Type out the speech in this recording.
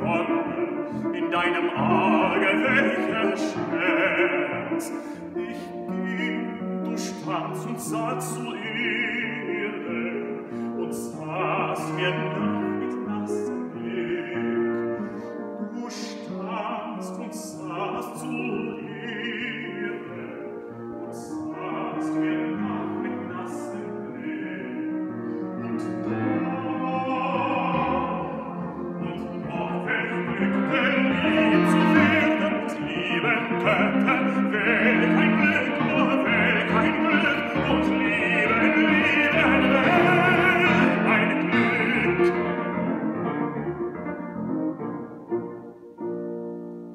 wonne, in deinem Auge welcher Scherz. Ich ging, du standst und sah zu ihr und saß mir nah.